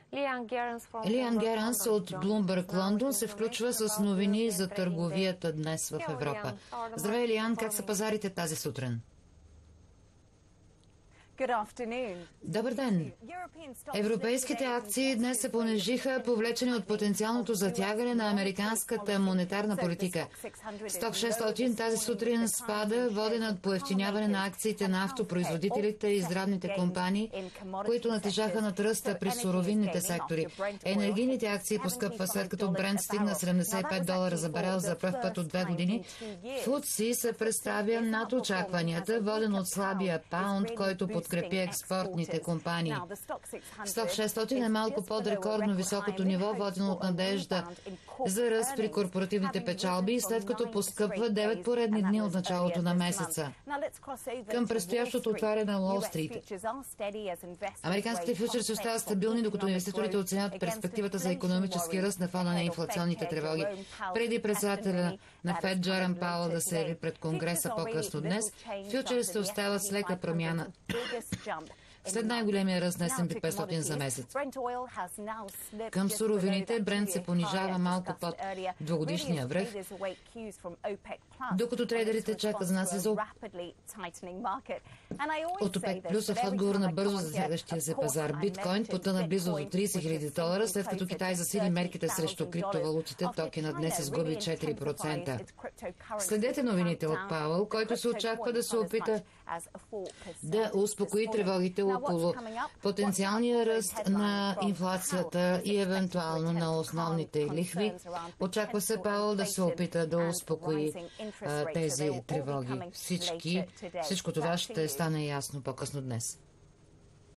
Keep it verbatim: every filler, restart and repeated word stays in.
Лиан Геранс от Bloomberg Лондон се включва с новини за търговията днес в Европа. Здравей, Лиан, как са пазарите тази сутрин? Добър ден! Европейските акции днес се понижиха, повлечени от потенциалното затягане на американската монетарна политика. Сток шестстотин тази сутрин спада, воден от поевтиняване на акциите на автопроизводителите и здравните компании, които натежаха над ръста при суровинните сектори. Енергийните акции поскъпва, след като Брент стигна седемдесет и пет долара за барел за пръв път от две години. Футси се представя над очакванията, воден от слабия паунд, който подкрепи експортните компании. Сток шестстотин е малко под рекордно високото ниво, водено от надежда за ръст при корпоративните печалби, след като поскъпва девет поредни дни от началото на месеца. Към предстоящото отваряне на Уол Стрит. Американските фьючерси остават стабилни, докато инвеститорите оценят перспективата за икономически ръст на фона на инфлационните тревоги. Преди председателя на Фед Джером Пауъл да се яви пред Конгреса по-късно днес, фьючерсите остават с лека промяна след най-големия ръст на ес енд пи петстотин за месец. Към суровините Брент се понижава малко под двугодишния връх, докато трейдерите чакат за нас за от ОПЕК плюс в отговор на бързо засягащия се пазар. Биткоин потъна близо до трийсет хиляди долара, след като Китай засили мерките срещу криптовалутите. Токена днес изгуби четири процента. Следете новините от Пауъл, който се очаква да се опита да успокои тревогите около потенциалния ръст на инфлацията и евентуално на основните лихви. Очаква се Пауъл да се опита да успокои а, тези тревоги. Всички, всичко това ще стане ясно по-късно днес.